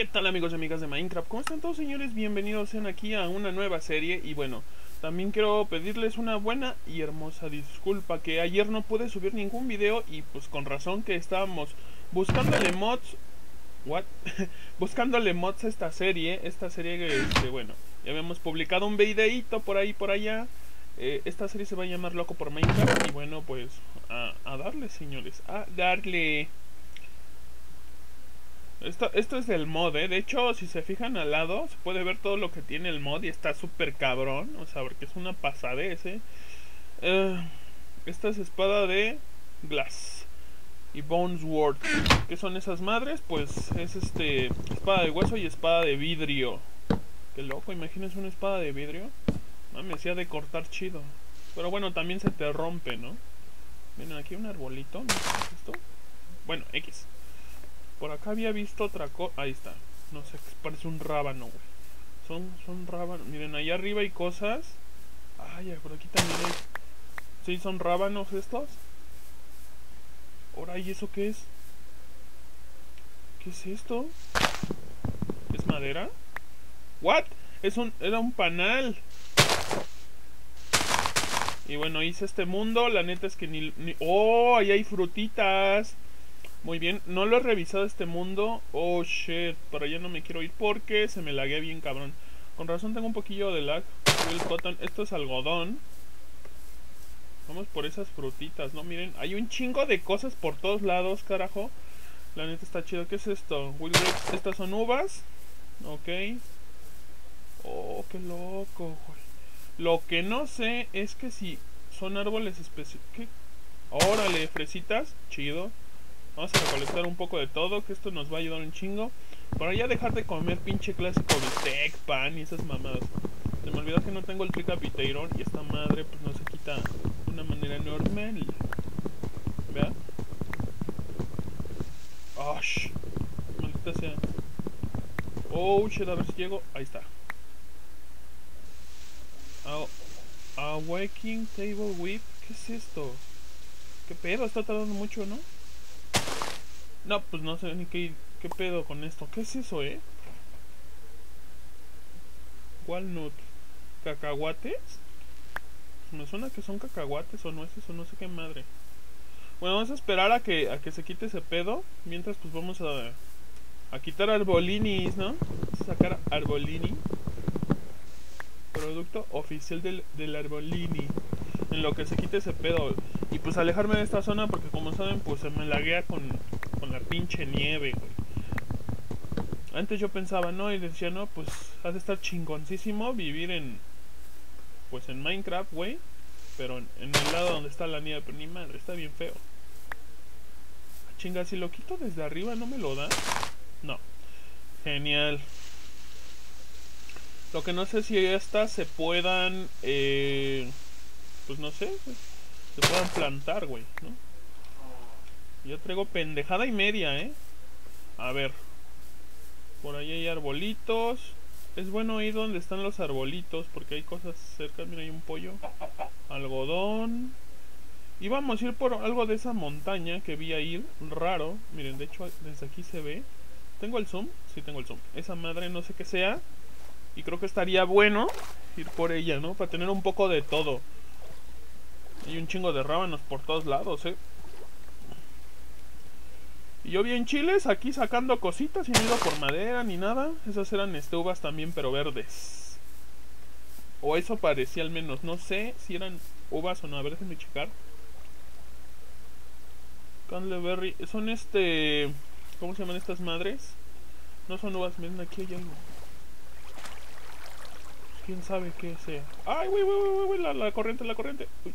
¿Qué tal, amigos y amigas de Minecraft? ¿Cómo están todos, señores? Bienvenidos sean aquí a una nueva serie. Y bueno, también quiero pedirles una buena y hermosa disculpa, que ayer no pude subir ningún video. Y pues con razón, que estábamos buscándole mods. ¿What? Buscándole mods a esta serie. Esta serie que, bueno, ya habíamos publicado un videíto por ahí, por allá. Esta serie se va a llamar Loco por Minecraft. Y bueno, pues a darle, señores, a darle. Esto es del mod, De hecho, si se fijan al lado, se puede ver todo lo que tiene el mod y está súper cabrón. O sea, porque es una pasadez, esta es espada de Glass y Bone Sword. ¿Qué son esas madres? Pues es espada de hueso y espada de vidrio. Qué loco, imagínense una espada de vidrio. Me hacía de cortar chido. Pero bueno, también se te rompe, ¿no? Miren, aquí un arbolito, ¿no? ¿Qué es esto? Bueno, X. Por acá había visto otra cosa. Ahí está. No sé, parece un rábano, güey. Son rábanos. Miren, allá arriba hay cosas. Ay, por aquí también hay. Sí, son rábanos estos. Ahora, ¿y eso qué es? ¿Qué es esto? ¿Es madera? ¿What? Era un panal. Y bueno, hice este mundo. La neta es que ni... ¡Oh! Ahí hay frutitas. Muy bien, no lo he revisado este mundo. Oh shit, para allá no me quiero ir porque se me laguea bien cabrón. Con razón tengo un poquillo de lag. Esto es algodón. Vamos por esas frutitas, ¿no? Miren, hay un chingo de cosas por todos lados, carajo. La neta está chido. ¿Qué es esto? Will grapes. Estas son uvas. Ok. Oh, qué loco, güey. Lo que no sé es que si son árboles específicos. Órale, fresitas. Chido. Vamos a recolectar un poco de todo, que esto nos va a ayudar un chingo. Para ya dejar de comer pinche clásico bistec, pan y esas mamadas. Se me olvidó que no tengo el Tricapitator y esta madre pues no se quita de una manera normal. ¿Vea? Oh, maldita sea. Oh, shit, a ver si llego. Ahí está. Awakening Table Whip. ¿Qué es esto? ¿Qué pedo? Está tardando mucho, ¿no? No, pues no sé ni qué pedo con esto. ¿Qué es eso, Walnut. ¿Cacahuates? Me suena que son cacahuates o nueces o no sé qué madre. Bueno, vamos a esperar a que se quite ese pedo. Mientras pues vamos a quitar arbolinis, ¿no? Vamos a sacar arbolini. Producto oficial del arbolini. En lo que se quite ese pedo. Y pues alejarme de esta zona porque como saben pues se me laguea con la pinche nieve, güey. Antes yo pensaba, ¿no? Y decía, no, pues ha de estar chingoncísimo vivir en Minecraft, güey. Pero en el lado donde está la nieve, pero ni madre, está bien feo. Chinga, si lo quito desde arriba, ¿no me lo da? No. Genial. Lo que no sé si estas se puedan, pues no sé, se puedan plantar, güey, ¿no? Yo traigo pendejada y media, A ver. Por ahí hay arbolitos. Es bueno ir donde están los arbolitos porque hay cosas cerca. Mira, hay un pollo. Algodón. Y vamos a ir por algo de esa montaña que vi ahí raro. Miren, de hecho desde aquí se ve. ¿Tengo el zoom? Sí, tengo el zoom. Esa madre no sé qué sea. Y creo que estaría bueno ir por ella, ¿no? Para tener un poco de todo. Hay un chingo de rábanos por todos lados, Y yo bien chiles aquí sacando cositas y no iba por madera ni nada. Esas eran uvas también, pero verdes. O eso parecía al menos. No sé si eran uvas o no. A ver, déjenme checar. Candleberry. Son ¿cómo se llaman estas madres? No son uvas. Miren, aquí hay algo. Quién sabe qué sea. Ay, güey, la corriente, la corriente. Uy.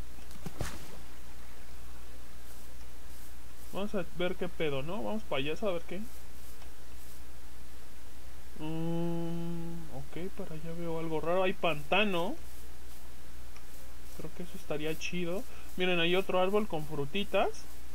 Vamos a ver qué pedo, ¿no? Vamos para allá a ver qué. Ok, para allá veo algo raro. Hay pantano. Creo que eso estaría chido. Miren, hay otro árbol con frutitas.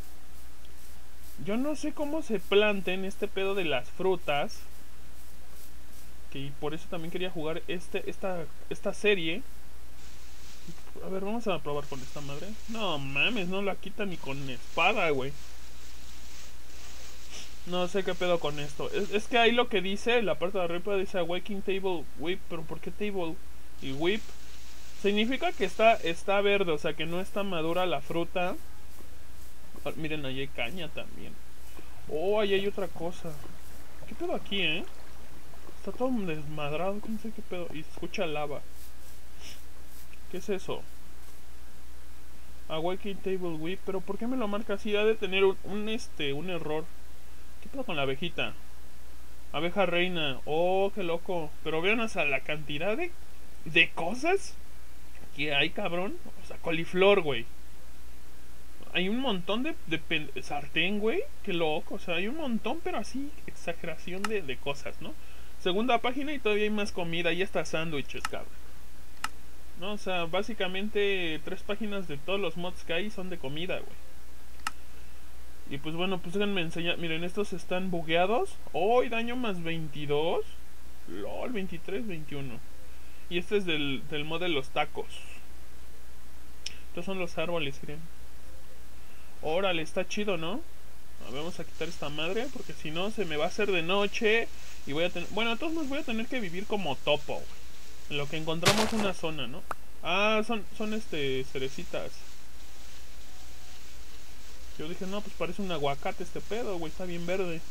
Yo no sé cómo se planten este pedo de las frutas. Que por eso también quería jugar esta serie. A ver, vamos a probar con esta madre. No mames, no la quita ni con espada, güey. No sé qué pedo con esto. Es que ahí lo que dice, la parte de arriba dice Awakening Table Whip. Pero ¿por qué Table y Whip? Significa que está verde, o sea que no está madura la fruta. Ah, miren, ahí hay caña también. Oh, ahí hay otra cosa. ¿Qué pedo aquí, Está todo desmadrado, no sé qué pedo. Y se escucha lava. ¿Qué es eso? Awakening Table Whip. Pero ¿por qué me lo marca así? Ha de tener un error. ¿Qué pedo con la abejita? Abeja reina. Oh, qué loco. Pero vean hasta la cantidad de cosas que hay, cabrón. O sea, coliflor, güey. Hay un montón de sartén, güey. Qué loco. O sea, hay un montón, pero así, exageración de cosas, ¿no? Segunda página y todavía hay más comida. Y hasta sándwiches, cabrón. No, o sea, básicamente 3 páginas de todos los mods que hay son de comida, güey. Y pues bueno, pues déjenme enseñar. Miren, estos están bugueados. Oh, y daño más 22. LOL, 23, 21. Y este es del mod de los tacos. Estos son los árboles, creo. Órale, está chido, ¿no? Vamos a quitar esta madre, porque si no se me va a hacer de noche. Y voy a tener... Bueno, de todos modos voy a tener que vivir como topo, güey. En lo que encontramos una zona, ¿no? Ah, son cerecitas. Yo dije, no, pues parece un aguacate este pedo, güey. Está bien verde.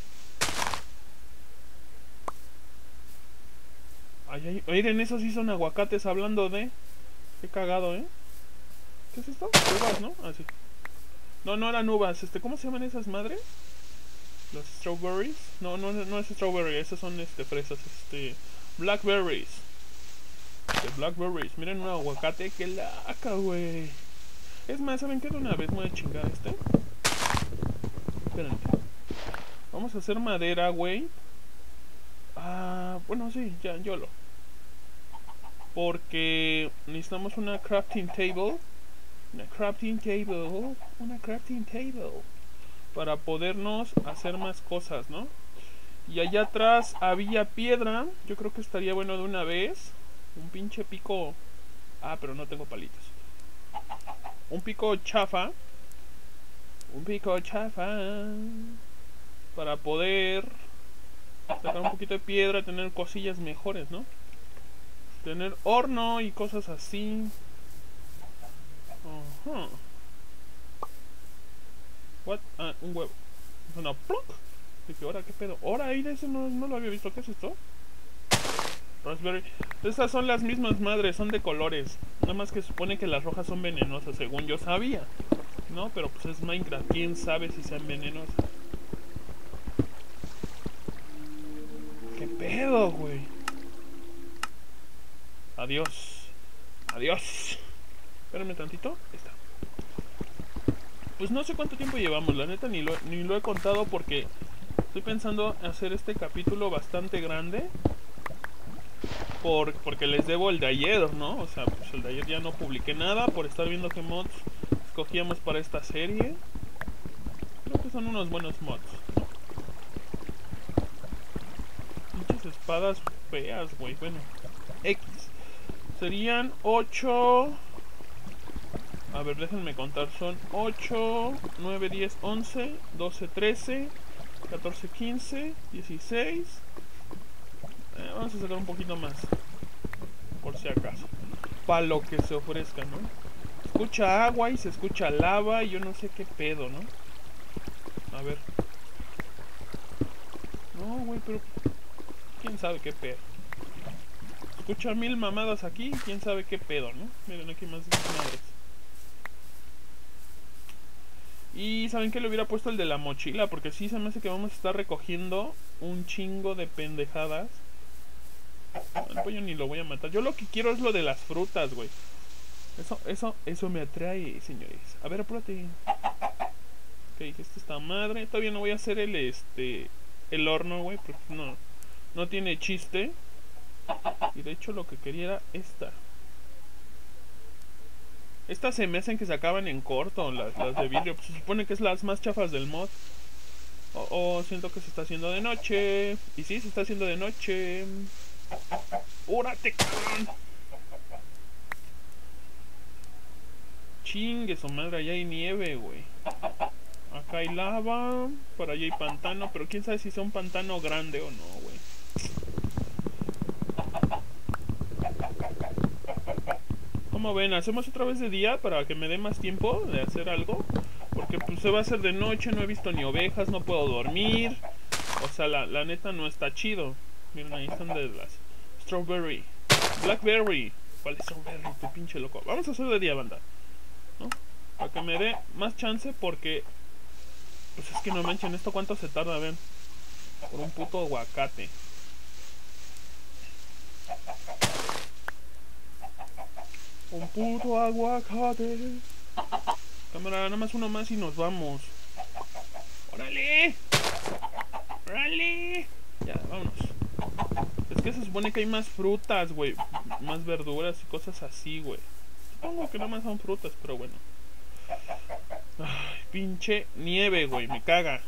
Ay, miren, esos sí son aguacates hablando de... Qué cagado, ¿Qué es esto? Uvas, ¿no? Ah, sí. No, no eran uvas. ¿Cómo se llaman esas madres? Los strawberries. No es strawberry. Esas son, fresas. Blackberries. Blackberries. Miren un aguacate. ¡Qué laca, güey! Es más, ¿saben qué? De una vez me voy a chingar Espérenme. Vamos a hacer madera, güey. Ah, bueno, sí, ya, YOLO. Porque necesitamos una crafting table. Una crafting table. Para podernos hacer más cosas, ¿no? Y allá atrás había piedra. Yo creo que estaría bueno de una vez. Un pinche pico. Ah, pero no tengo palitos. Un pico chafa. Para poder sacar un poquito de piedra, tener cosillas mejores, ¿no? Tener horno y cosas así. What? Ah, un huevo. Una plunk. Dije, ahora qué pedo. Ahora ahí de eso no lo había visto. ¿Qué es esto? Raspberry. Estas son las mismas madres, son de colores. Nada más que supone que las rojas son venenosas, según yo sabía. No, pero pues es Minecraft. ¿Quién sabe si sean venenosas? ¿Qué pedo, güey? Adiós. Espérame tantito. Ahí está. Pues no sé cuánto tiempo llevamos, la neta ni lo he contado porque estoy pensando hacer este capítulo bastante grande. Porque les debo el de ayer, ¿no? O sea, pues el de ayer ya no publiqué nada por estar viendo qué mods escogíamos para esta serie. Creo que son unos buenos mods, ¿no? Muchas espadas feas, güey. Bueno, X. Serían 8... A ver, déjenme contar. Son 8, 9, 10, 11, 12, 13, 14, 15, 16. Vamos a sacar un poquito más. Por si acaso. Para lo que se ofrezca, ¿no? Escucha agua y se escucha lava y yo no sé qué pedo, ¿no? A ver. No, güey, pero... ¿Quién sabe qué pedo? Escucha 1000 mamadas aquí, ¿quién sabe qué pedo, no? Miren, aquí más de esas madres. Y ¿saben qué? Le hubiera puesto el de la mochila, porque sí se me hace que vamos a estar recogiendo un chingo de pendejadas. El pollo ni lo voy a matar. Yo lo que quiero es lo de las frutas, güey. Eso me atrae, señores. A ver, apúrate. Ok, esta está madre. Todavía no voy a hacer el horno, güey, porque no tiene chiste. Y de hecho lo que quería era esta. Estas se me hacen que se acaban en corto, las de vidrio. Pues se supone que es las más chafas del mod. Siento que se está haciendo de noche. Y sí, se está haciendo de noche. ¡Úrate, cabrón! Chingue su madre, allá hay nieve, güey. acá hay lava. Por allá hay pantano. Pero quién sabe si sea un pantano grande o no, güey. ¿Cómo ven? ¿Hacemos otra vez de día para que me dé más tiempo de hacer algo? Porque pues se va a hacer de noche. No he visto ni ovejas. No puedo dormir. O sea, la neta no está chido. Miren, ahí están de las strawberry. Blackberry. ¿Cuál es strawberry? Tu pinche loco. Vamos a hacer de día, banda, ¿no? Para que me dé más chance porque... Pues es que no manchen, ¿esto cuánto se tarda? Ven. Por un puto aguacate. Un puto aguacate. Cámara, nada más uno más y nos vamos. ¡Órale! ¡Órale! Ya, vámonos. Es que se supone que hay más frutas, güey. Más verduras y cosas así, güey. Supongo que nada más son frutas, pero bueno. Ay, pinche nieve, güey. Me caga.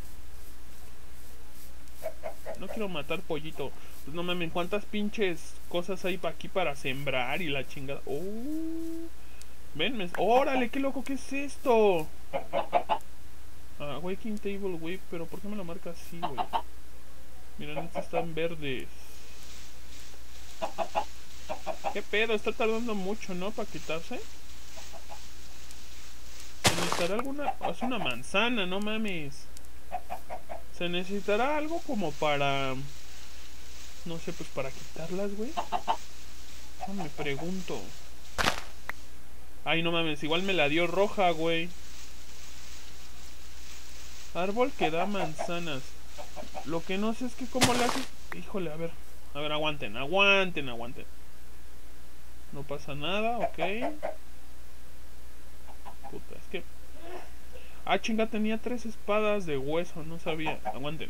No quiero matar pollito. Pues no mames, ¿cuántas pinches cosas hay aquí para sembrar y la chingada? Ven, órale, qué loco, ¿qué es esto? Waking table, güey. Pero ¿por qué me lo marca así, güey? Miren, estos están verdes. ¿Qué pedo? Está tardando mucho, ¿no? Para quitarse. Se necesitará alguna... Es una manzana, no mames. Se necesitará algo como para... No sé, pues para quitarlas, güey. No me pregunto. Ay, no mames, igual me la dio roja, güey. Árbol que da manzanas. Lo que no sé es que cómo le haces... Híjole, a ver. A ver, aguanten, aguanten, aguanten. No pasa nada, ok. Puta, es que... Ah, chinga, tenía 3 espadas de hueso, no sabía. Aguanten.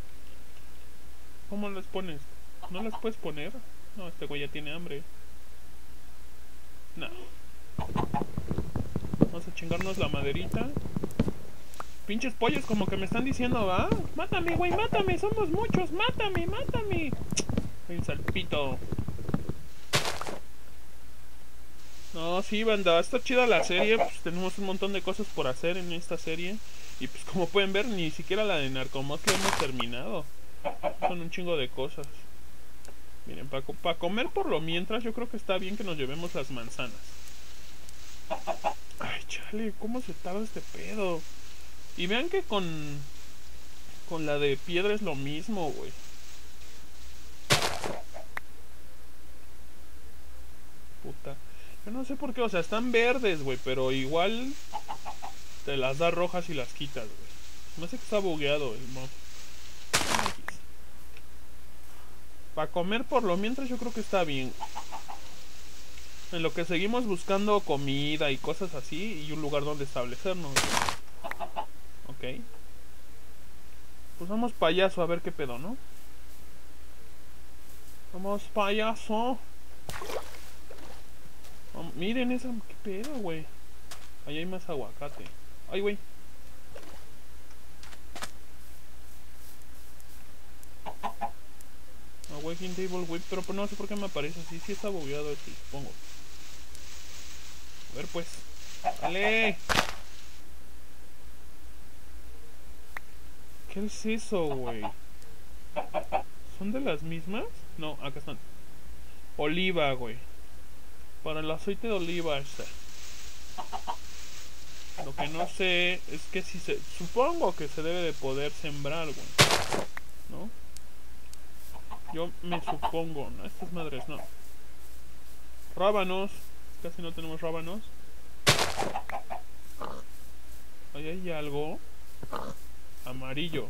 ¿Cómo las pones? ¿No las puedes poner? No, este güey ya tiene hambre. No. Vamos a chingarnos la maderita. Pinches pollos como que me están diciendo, ¿va? Mátame, güey, mátame, somos muchos, mátame, mátame. El salpito. No, sí, banda, está chida la serie. Pues tenemos un montón de cosas por hacer en esta serie. Y pues como pueden ver, ni siquiera la de Narcomod la hemos terminado. Son un chingo de cosas. Miren, para comer por lo mientras, yo creo que está bien que nos llevemos las manzanas. Ay, chale, ¿cómo se tarda este pedo? Y vean que con la de piedra es lo mismo, güey. Puta. Yo no sé por qué, o sea, están verdes, güey, pero igual te las da rojas y las quitas, güey. Me hace que está bugueado el mod. Para comer por lo mientras yo creo que está bien. En lo que seguimos buscando comida y cosas así y un lugar donde establecernos. Ok. Pues vamos payaso a ver qué pedo, ¿no? Vamos payaso. Miren esa, qué pedo, güey. Ahí hay más aguacate. Ay, güey. Waking table, güey. Pero no sé por qué me aparece así. Sí está bugueado este, supongo. A ver, pues. ¡Dale! ¿Qué es eso, güey? ¿Son de las mismas? No, acá están. Oliva, güey. Para el aceite de oliva este. Lo que no sé es que si se... Supongo que se debe de poder sembrar, güey. ¿No? Yo me supongo, ¿no? Estas madres no. Rábanos. Casi no tenemos rábanos. Ahí hay algo amarillo.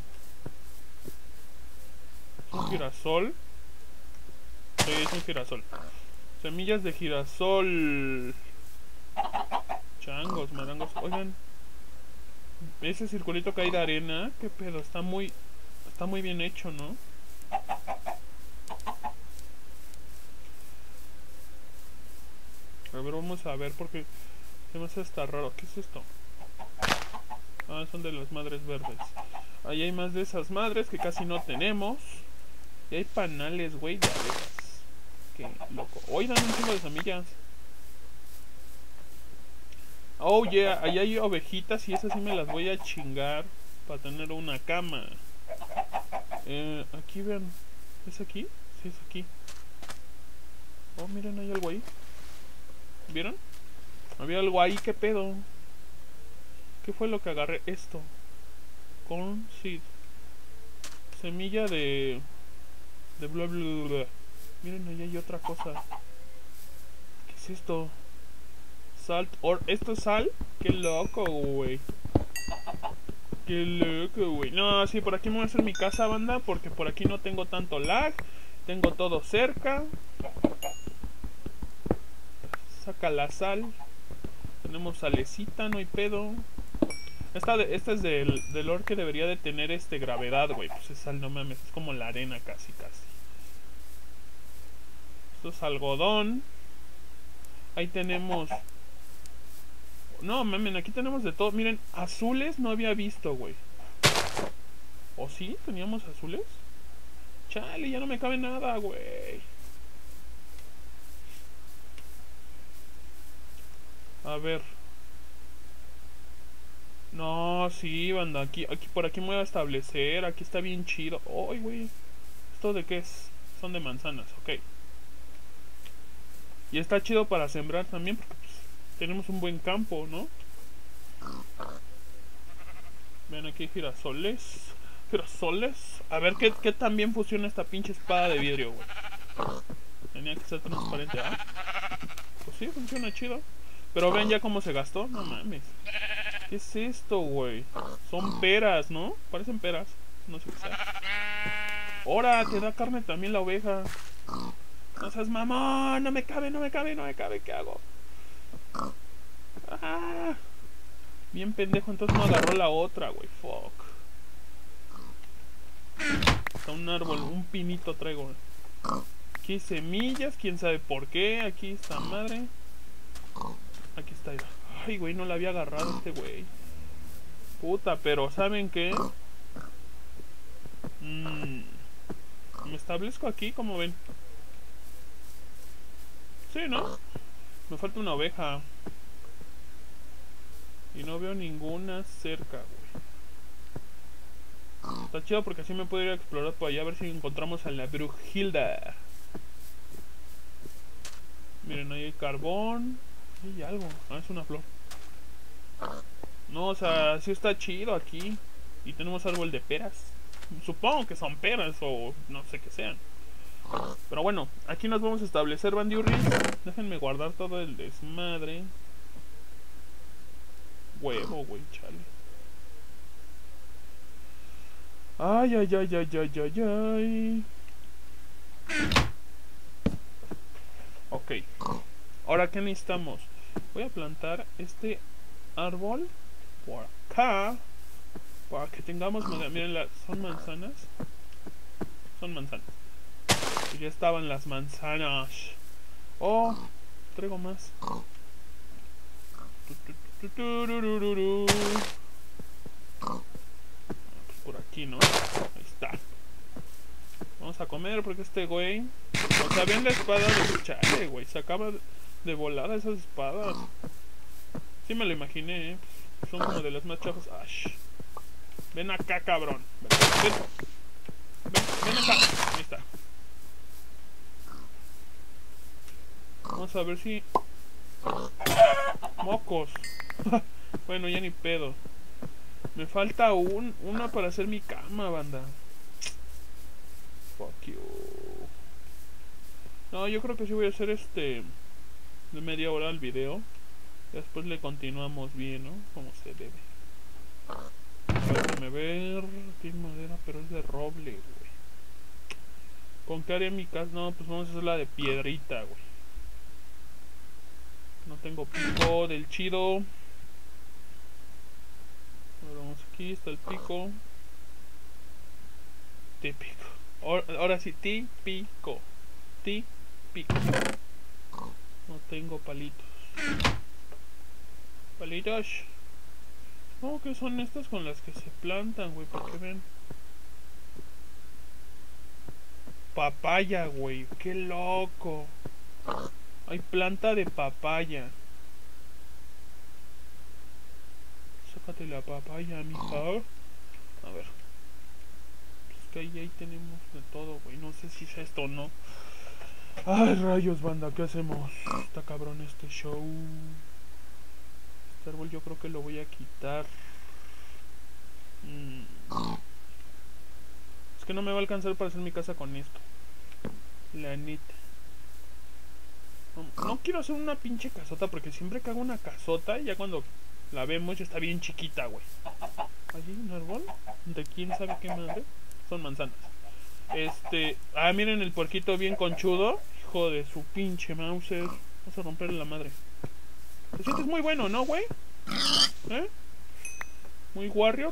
¿Es un girasol? Sí, es un girasol. Semillas de girasol. Changos, marangos. Oigan, ese circulito que hay de arena, qué pedo, está muy bien hecho, ¿no? A ver, vamos a ver porque se me hace hasta raro. ¿Qué es esto? Ah, son de las madres verdes. Ahí hay más de esas madres que casi no tenemos. Y hay panales, güey, de abejas. Qué loco. Hoy dan un chingo de semillas. Oh yeah, ahí hay ovejitas y esas sí me las voy a chingar para tener una cama. Aquí vean. ¿Es aquí? Sí, es aquí. Oh, miren, hay algo ahí. ¿Vieron? Había algo ahí, ¿qué pedo? ¿Qué fue lo que agarré? Esto. Corn seed. Semilla de bla bla bla. Miren, ahí hay otra cosa. ¿Qué es esto? Salt or... ¿Esto es sal? Qué loco, güey. Qué loco, güey. No, sí, por aquí me voy a hacer mi casa, banda, porque por aquí no tengo tanto lag. Tengo todo cerca. Saca la sal. Tenemos salecita, no hay pedo. Esta es del ore que debería de tener gravedad, güey. Pues es sal, no mames. Es como la arena casi, casi. Esto es algodón. Ahí tenemos... No, mamen, aquí tenemos de todo. Miren, azules no había visto, güey. ¿O sí? ¿Teníamos azules? Chale, ya no me cabe nada, güey. A ver. No, sí, banda. Por aquí me voy a establecer. Aquí está bien chido. Ay, güey. ¿Esto de qué es? Son de manzanas, ok. Y está chido para sembrar también, porque pues, tenemos un buen campo, ¿no? Ven, aquí hay girasoles. Girasoles. A ver qué tan bien funciona esta pinche espada de vidrio, güey. Tenía que ser transparente, ¿ah? Pues sí, funciona chido. Pero ven ya cómo se gastó. No mames. ¿Qué es esto, güey? Son peras, ¿no? Parecen peras. No sé qué sea. ¡Hora! Te da carne también la oveja. No seas mamón. No me cabe, no me cabe, no me cabe. ¿Qué hago? Ah, bien pendejo. Entonces no agarró la otra, güey. Fuck. Está un árbol, un pinito traigo. Aquí hay semillas. Quién sabe por qué. Aquí está madre. Aquí está. Ay, güey, no la había agarrado este güey. Puta, pero ¿saben qué? Me establezco aquí, como ven. Sí, ¿no? Me falta una oveja. Y no veo ninguna cerca, güey. Está chido porque así me puedo ir a explorar por allá a ver si encontramos a la Brujilda. Miren, ahí hay carbón. Hay algo. Ah, es una flor. No, o sea, sí está chido aquí. Y tenemos árbol de peras. Supongo que son peras o no sé qué sean. Pero bueno, aquí nos vamos a establecer, bandiurris. Déjenme guardar todo el desmadre. Huevo, güey, chale. Ay, ay, ay, ay, ay, ay, ay. Ok. Ahora, ¿qué necesitamos? Voy a plantar este árbol por acá. Para que tengamos... Miren, son manzanas. Son manzanas. Y ya estaban las manzanas. Oh, traigo más. Por aquí, ¿no? Ahí está. Vamos a comer porque este güey... O sea, ven la espada de chale, güey. Se acaba de volar esas espadas. Sí me lo imaginé, ¿eh? Son como de las más chafas. Ash. Ven acá, cabrón. Ven acá. Ahí está. Vamos a ver si... Mocos. Bueno, ya ni pedo. Me falta una para hacer mi cama, banda. Fuck you. No, yo creo que sí voy a hacer de media hora el video. Después le continuamos bien, ¿no? Como se debe. Déjame ver. Tiene madera, pero es de roble, güey. ¿Con qué haré mi casa? No, pues vamos a hacer la de piedrita, güey. No tengo pico del chido. Vamos aquí, está el pico. Típico. Ahora sí, típico. Típico. No tengo palitos. Palitos. Oh, ¿qué son estas con las que se plantan, güey? ¿Por qué ven? Papaya, güey. Qué loco. Hay planta de papaya. Bájate la papaya, mija. A ver. Pues que ahí tenemos de todo, güey. No sé si es esto o no. Ay, rayos, banda, ¿qué hacemos? Está cabrón este show. Este árbol yo creo que lo voy a quitar. Es que no me va a alcanzar para hacer mi casa con esto. La neta. No quiero hacer una pinche casota porque siempre que hago una casota, ya cuando la vemos ya está bien chiquita, güey. Allí un árbol de quién sabe qué madre. Son manzanas. Miren el puerquito bien conchudo. Hijo de su pinche Mauser. Vamos a romperle la madre. Te sientes muy bueno, ¿no, güey? ¿Eh? Muy warrior.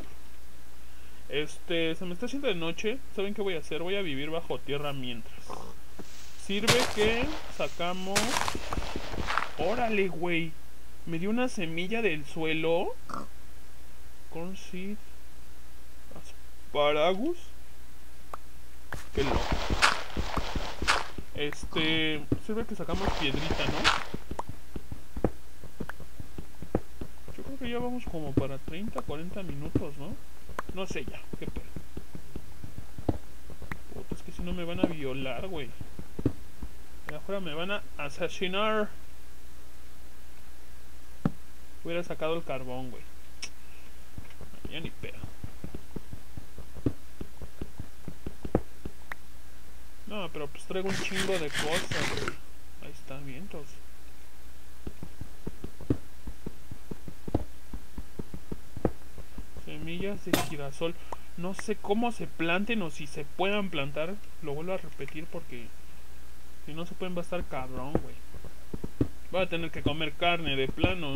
Se me está haciendo de noche. ¿Saben qué voy a hacer? Voy a vivir bajo tierra mientras. Sirve que sacamos... ¡Órale, güey! Me dio una semilla del suelo. Corn seed. Asparagus. Qué loco. Sirve que sacamos piedrita, ¿no? Yo creo que ya vamos como para 30, 40 minutos, ¿no? No sé ya, qué pedo. Puta, es que si no me van a violar, güey. De afuera me van a asesinar. Hubiera sacado el carbón, güey. Ya ni pedo. No, pero pues traigo un chingo de cosas, güey. Ahí está, vientos. Semillas de girasol. No sé cómo se planten o si se puedan plantar. Lo vuelvo a repetir porque si no se pueden va a estar cabrón, güey. Voy a tener que comer carne de plano.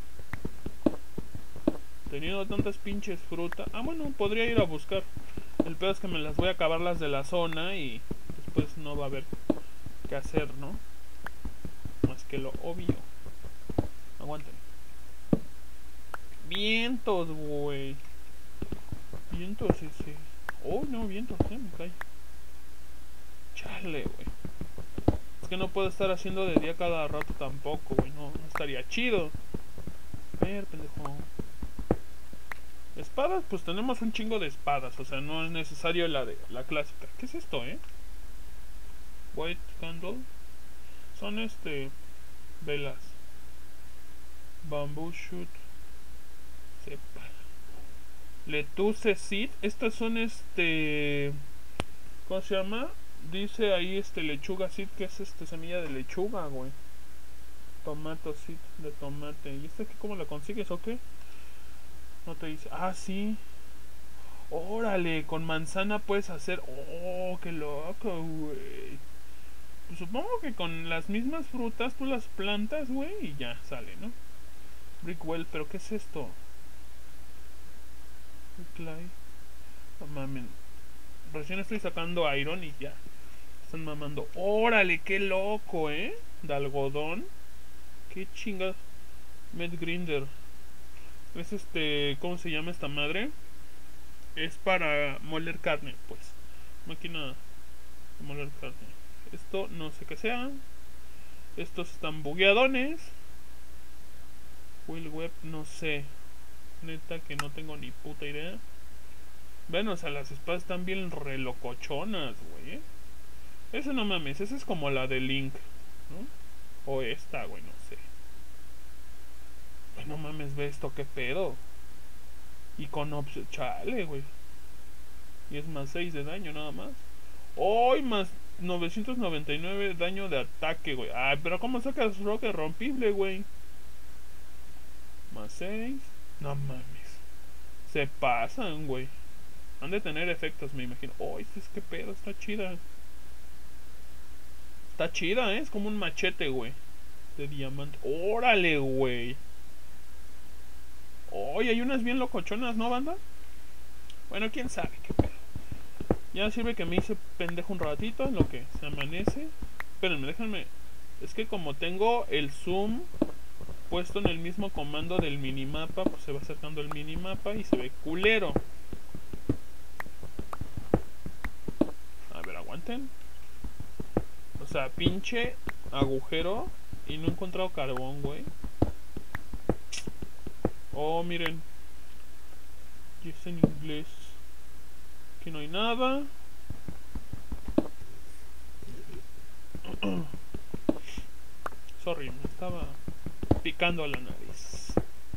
Teniendo tantas pinches frutas. Bueno, podría ir a buscar. El peor es que me las voy a acabar las de la zona y después no va a haber qué hacer, ¿no? Más que lo obvio. Aguanten. Vientos, güey. Vientos ese. Oh, no, vientos, me cae. Chale, güey. Es que no puedo estar haciendo de día cada rato tampoco, güey. No estaría chido. A ver, pendejo. Espadas, pues tenemos un chingo de espadas. O sea, no es necesario la clásica. ¿Qué es esto, White candle. Son velas. Bamboo shoot. Sepa. Lettuce seed. Estas son ¿cómo se llama? Dice ahí lechuga seed, que es semilla de lechuga, güey. Tomato seed de tomate. ¿Y esta cómo la consigues o qué? No te dice. Ah, sí. Órale, con manzana puedes hacer. Oh, qué loco, güey. Pues supongo que con las mismas frutas tú las plantas, güey, y ya sale, ¿no? Brickwell, pero ¿qué es esto? Clay. No mames. Recién estoy sacando iron y ya están mamando. Órale, qué loco, de algodón. Qué chingas. Med Grinder. Es ¿cómo se llama esta madre? Es para moler carne, pues. Máquina de moler carne. Esto no sé qué sea. Estos están bugueadones. Will Web, no sé. Neta que no tengo ni puta idea. Bueno, o sea, las espadas están bien relocochonas, güey. Esa no mames, esa es como la de Link, ¿no? O esta, güey, no sé. Ay, no mames, ve esto, qué pedo. Y con chale, güey. Y es más 6 de daño nada más. ¡Ay! Más 999 daño de ataque, güey. Ay, pero ¿cómo sacas roca rompible, güey? Más 6. No mames. Se pasan, güey. Han de tener efectos, me imagino. ¡Ay, es que pedo! Está chida. Está chida, Es como un machete, güey. De diamante. ¡Órale, güey! ¡Ay, hay unas bien locochonas, ¿no, banda? Bueno, quién sabe qué pedo. Ya sirve que me hice pendejo un ratito en lo que se amanece. Espérenme, déjenme. Es que como tengo el zoom puesto en el mismo comando del minimapa, pues se va acercando el minimapa y se ve culero. A ver, aguanten. O sea, pinche agujero y no he encontrado carbón, güey. Oh, miren. Y es en inglés. Aquí no hay nada. Sorry, me estaba picando la nariz.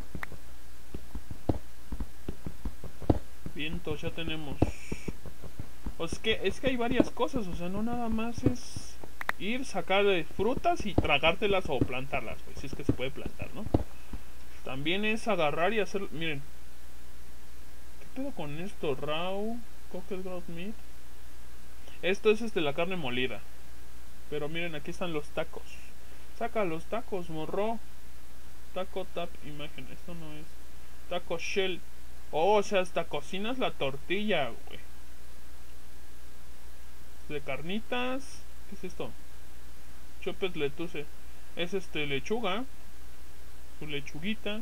Vientos, ya tenemos. O es que hay varias cosas, o sea, no nada más es ir, sacar frutas y tragártelas o plantarlas, pues si es que se puede plantar, ¿no? También es agarrar y hacer, miren. ¿Qué pedo con esto? Raw, cocktail ground meat. Esto es la carne molida. Pero miren, aquí están los tacos. Saca los tacos, morro. Taco tap imagen, esto no es. Taco shell. Oh, o sea, hasta cocinas la tortilla, güey. De carnitas. ¿Qué es esto? Chopes lettuce. Es lechuga. Su lechuguita.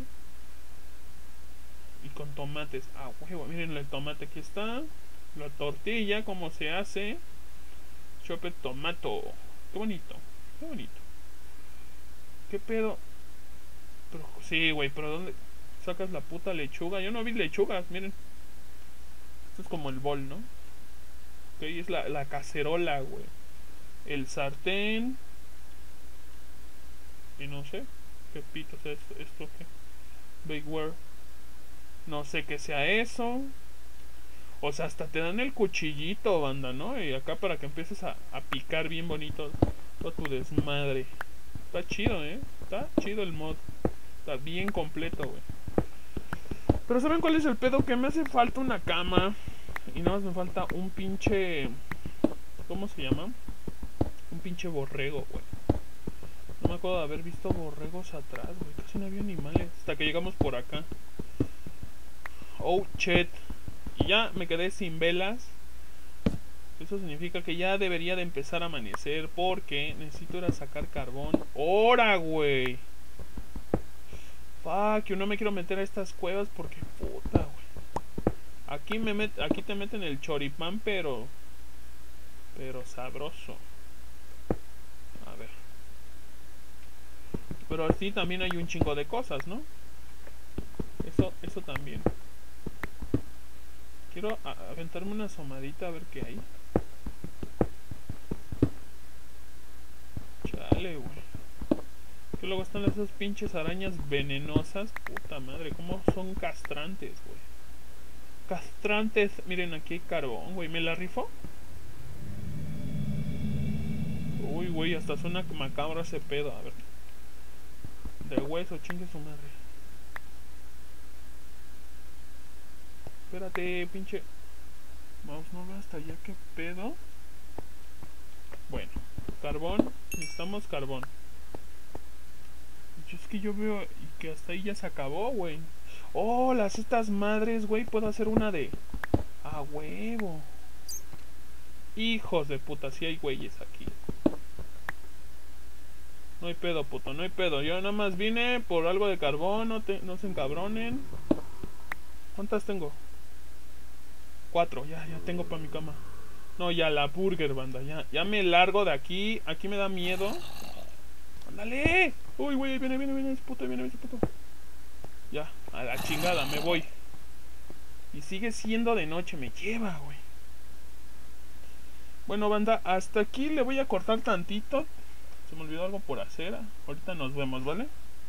Y con tomates. Ah, huevo. Miren el tomate, aquí está. La tortilla, cómo se hace. Chopet tomato. Qué bonito. Qué bonito. ¿Qué pedo? Pero, sí, güey, pero ¿dónde sacas la puta lechuga? Yo no vi lechugas, miren. Esto es como el bol, ¿no? Ok, es la cacerola, güey. El sartén. Y no sé. ¿Qué pitos es esto? ¿Qué? Bakeware. No sé qué sea eso. O sea, hasta te dan el cuchillito, banda, ¿no? Y acá para que empieces a picar bien bonito todo tu desmadre. Está chido, ¿eh? Está chido el mod. Está bien completo, güey. Pero ¿saben cuál es el pedo? Que me hace falta una cama. Y nada más me falta un pinche... ¿Cómo se llama? Un pinche borrego, güey. No me acuerdo de haber visto borregos atrás, güey. Casi no había animales. Hasta que llegamos por acá. Oh, shit. Y ya me quedé sin velas. Eso significa que ya debería de empezar a amanecer. Porque necesito ir a sacar carbón. ¡Hora, güey! Fuck, yo no me quiero meter a estas cuevas porque puta, güey. Aquí te meten el choripán, pero sabroso. A ver. Pero así también hay un chingo de cosas, ¿no? Eso también. Quiero aventarme una asomadita a ver qué hay. Chale, güey. Que luego están esas pinches arañas venenosas. Puta madre, cómo son castrantes, güey. Castrantes. Miren, aquí hay carbón, güey. ¿Me la rifo? Uy, güey, hasta suena macabro ese pedo. A ver. De hueso, chingue su madre. Espérate, pinche. Vamos, no veo hasta allá, qué pedo. Bueno, carbón. Necesitamos carbón. Es que yo veo que hasta ahí ya se acabó, güey. Oh, estas madres, güey. Puedo hacer una de... ¡A huevo! Hijos de puta, si hay güeyes aquí. No hay pedo, puto, no hay pedo. Yo nada más vine por algo de carbón. No se encabronen. ¿Cuántas tengo? 4, ya tengo para mi cama. No, ya la burger, banda. Ya me largo de aquí. Aquí me da miedo. ¡Ándale! Uy, güey, viene ese puto, viene ese puto. Ya, a la chingada, me voy. Y sigue siendo de noche, me lleva, güey. Bueno, banda, hasta aquí le voy a cortar tantito. Se me olvidó algo por hacer. Ahorita nos vemos, ¿vale?